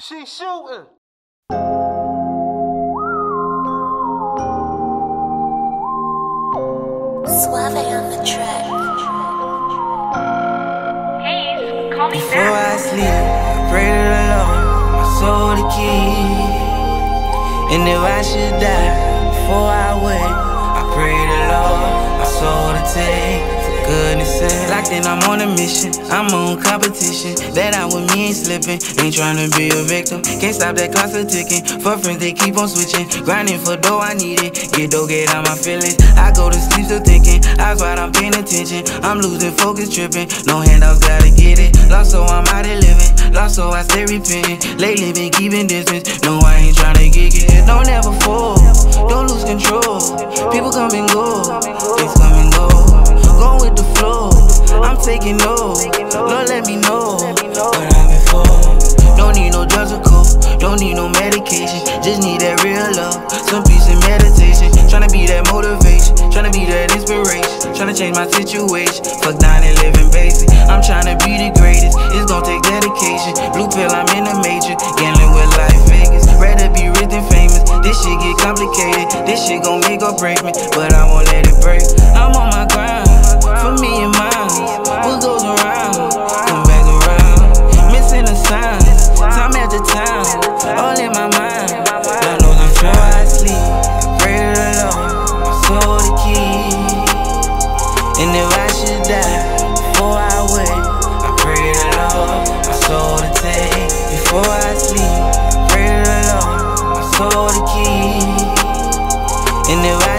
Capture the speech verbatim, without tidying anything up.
She shooting. Suave on the track. Hey, call me Before back. I sleep, I pray to the Lord, my soul to keep. And if I should die before I wake, I pray to the Lord, my soul to take. For goodness sake, locked in, I'm on a mission. I'm on competition. That I with me ain't slipping. Ain't trying to be a victim. Can't stop that clock still ticking. For friends they keep on switching. Grinding for dough, I need it. Get dough, get out my feelings. I go to sleep still thinking. Eyes wide, I'm paying attention. I'm losing focus, tripping. No handouts, gotta get it. Lost, so I'm out here living. Lost, so I stay repenting. Lately been keeping distance. No, I ain't trying to get it. Don't ever fall. Don't lose control. People come and go. Things come and go. Going with the flow. I'm taking no. Lord, let me know what I've been for. Don't need no drugs or coke. Don't need no medication. Just need that real love. Some peace and meditation. Tryna be that motivation. Tryna be that inspiration. Tryna change my situation. Fuck down and living basic. I'm tryna be the greatest. It's gon' take dedication. Blue pill, I'm in the major. Gambling with life Vegas. Rather be rich than famous. This shit get complicated. This shit gon' make or break me. But I won't let it break. I'm on my grind. For me and mine. What goes around? Come back around. Missing the signs. Time after time. All in my mind. God knows I'm sure I sleep. I pray to the Lord. My soul to keep. And if I should die before I wake, I pray to the Lord. My soul to take. Before I sleep, I pray to the Lord. My soul to keep. And if I